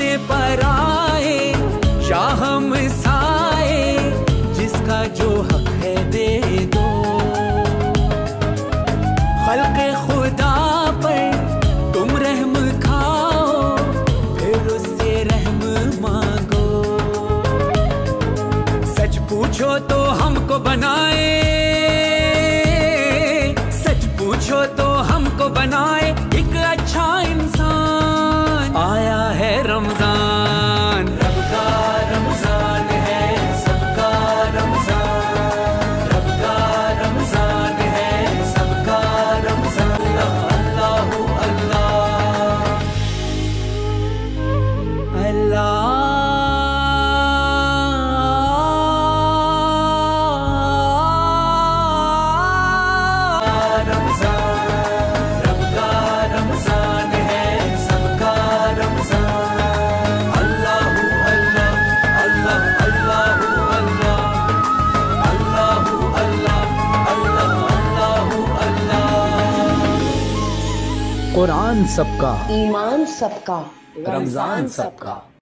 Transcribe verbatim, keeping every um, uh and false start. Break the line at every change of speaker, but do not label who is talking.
पर आए या हम साए, जिसका जो हक है दे दो। खल्क़े खुदा पर तुम रहम खाओ, फिर उससे रहम मांगो। सच पूछो तो हमको बनाए, सच पूछो तो हमको बनाए एक अच्छा इंसान। आया है रमजान, रब का रमजान है, सबका रमजान, रब का रमजान है, सबका रमजान। अल्लाहु अल्लाह अल्लाह
कुरान सबका,
ईमान सबका,
रमजान सबका।